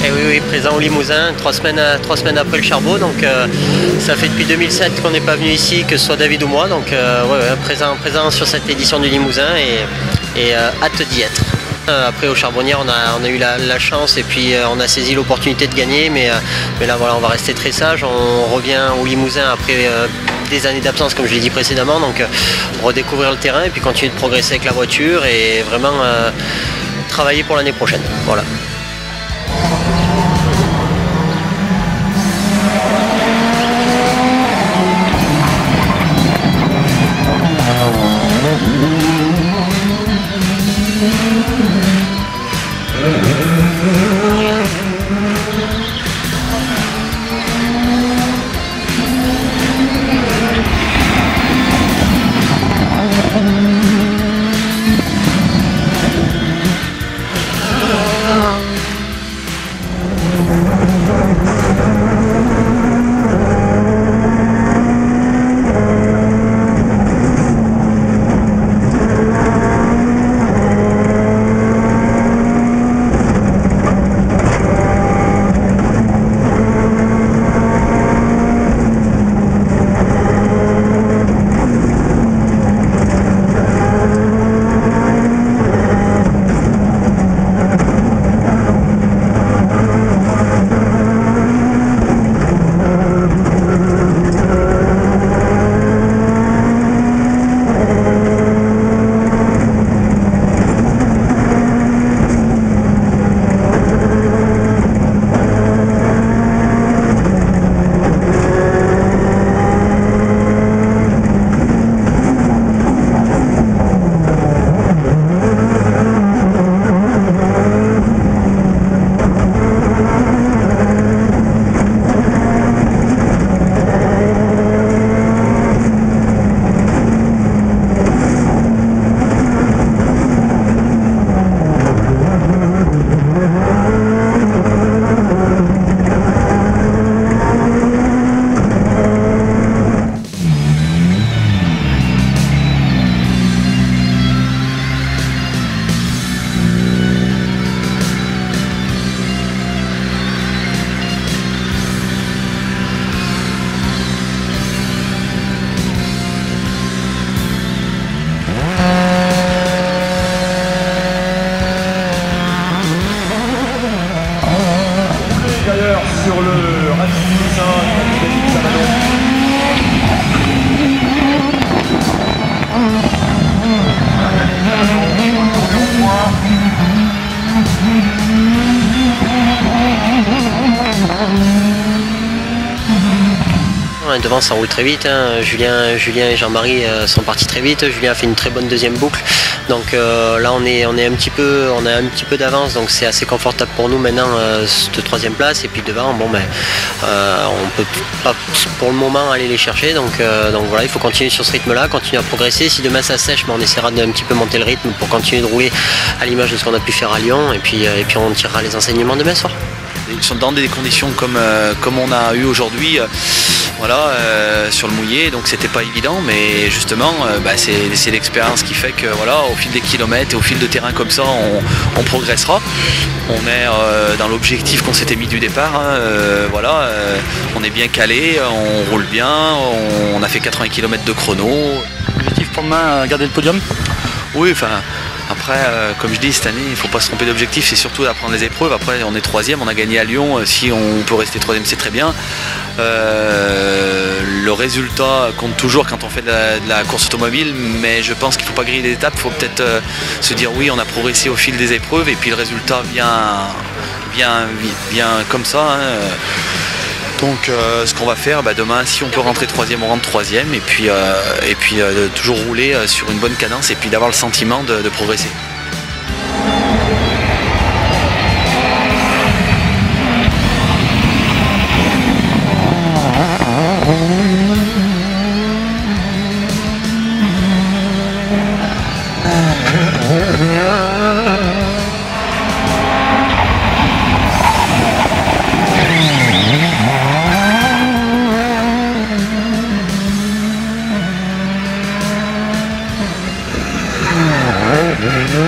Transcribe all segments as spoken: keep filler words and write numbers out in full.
Et oui, oui, présent au Limousin, trois semaines, trois semaines après le Charbot. Donc euh, ça fait depuis deux mille sept qu'on n'est pas venu ici, que ce soit David ou moi. Donc euh, ouais, ouais, présent, présent sur cette édition du Limousin et, et euh, hâte d'y être. Euh, après au Charbonnière, on a, on a eu la, la chance et puis euh, on a saisi l'opportunité de gagner. Mais, euh, mais là, voilà, on va rester très sage. On revient au Limousin après euh, des années d'absence, comme je l'ai dit précédemment. Donc euh, redécouvrir le terrain et puis continuer de progresser avec la voiture et vraiment euh, travailler pour l'année prochaine. Voilà. Sur le Racing Devant, ça roule très vite. Hein. Julien, Julien et Jean-Marie euh, sont partis très vite. Julien a fait une très bonne deuxième boucle. Donc euh, là, on est, on est un petit peu, on a un petit peu d'avance. Donc c'est assez confortable pour nous maintenant euh, cette troisième place. Et puis devant, bon ben, euh, on peut pas pour le moment aller les chercher. Donc, euh, donc voilà, il faut continuer sur ce rythme-là, continuer à progresser. Si demain ça sèche, ben, on essaiera d'un petit peu monter le rythme pour continuer de rouler à l'image de ce qu'on a pu faire à Lyon. Et puis, euh, et puis on tirera les enseignements demain soir. Ils sont dans des conditions comme, euh, comme on a eu aujourd'hui. Euh, Voilà, euh, sur le mouillé, donc c'était pas évident, mais justement euh, bah, c'est l'expérience qui fait que voilà, au fil des kilomètres et au fil de terrain comme ça, on, on progressera. On est euh, dans l'objectif qu'on s'était mis du départ, hein, euh, voilà, euh, on est bien calé, on roule bien, on, on a fait quatre-vingts kilomètres de chrono. Objectif pour demain, garder le podium? Oui, enfin. Après, euh, comme je dis, cette année, il ne faut pas se tromper d'objectif, c'est surtout d'apprendre les épreuves. Après, on est troisième, on a gagné à Lyon. Si on peut rester troisième, c'est très bien. Euh, le résultat compte toujours quand on fait de la, de la course automobile, mais je pense qu'il ne faut pas griller les étapes. Il faut peut-être euh, se dire oui, on a progressé au fil des épreuves, et puis le résultat vient, vient, vient comme ça. Hein. Donc euh, ce qu'on va faire bah, demain, si on peut rentrer troisième, on rentre troisième et puis, euh, et puis euh, de toujours rouler euh, sur une bonne cadence et puis d'avoir le sentiment de, de progresser. Mmh.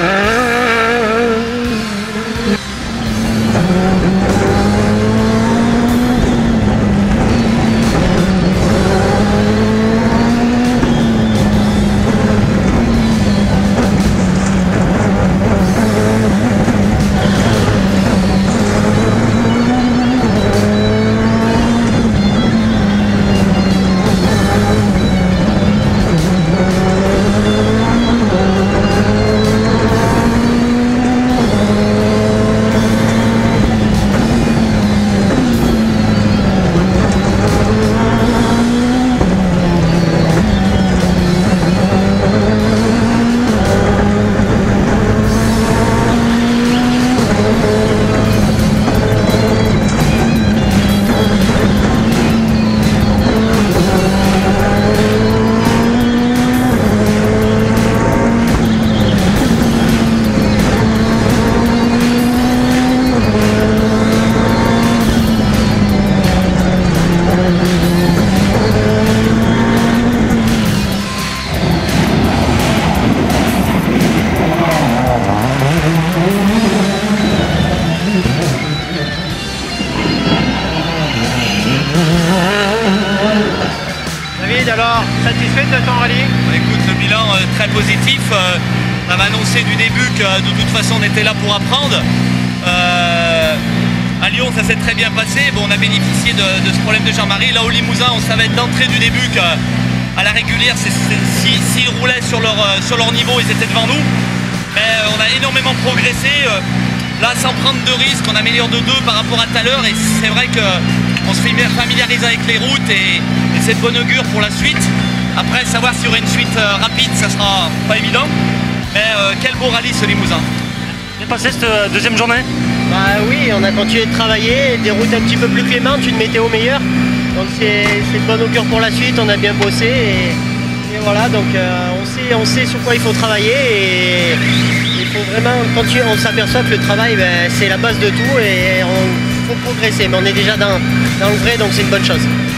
satisfait de ton rallye? Écoute, le bilan euh, très positif. Euh, on avait annoncé du début que de toute façon on était là pour apprendre. Euh, à Lyon ça s'est très bien passé. Bon, on a bénéficié de, de ce problème de Jean-Marie. Là au Limousin on savait d'entrée du début qu'à la régulière, s'ils si, si roulaient sur leur, euh, sur leur niveau, ils étaient devant nous. Mais euh, on a énormément progressé. Euh, là sans prendre de risques, on améliore de deux par rapport à tout à l'heure. Et c'est vrai qu'on se fait familiariser avec les routes et, et c'est de bon augure pour la suite. Après, savoir s'il y aura une suite euh, rapide, ça sera pas évident. Mais euh, quel beau rallye ce Limousin. Bien passé cette euh, deuxième journée? Bah oui, on a continué de travailler, des routes un petit peu plus clémentes, une météo meilleure. Donc c'est de bon augure pour la suite, on a bien bossé et, et voilà, donc euh, on, sait, on sait sur quoi il faut travailler et il faut vraiment continuer. On s'aperçoit que le travail, ben, c'est la base de tout et on faut progresser, mais on est déjà dans, dans le vrai, donc c'est une bonne chose.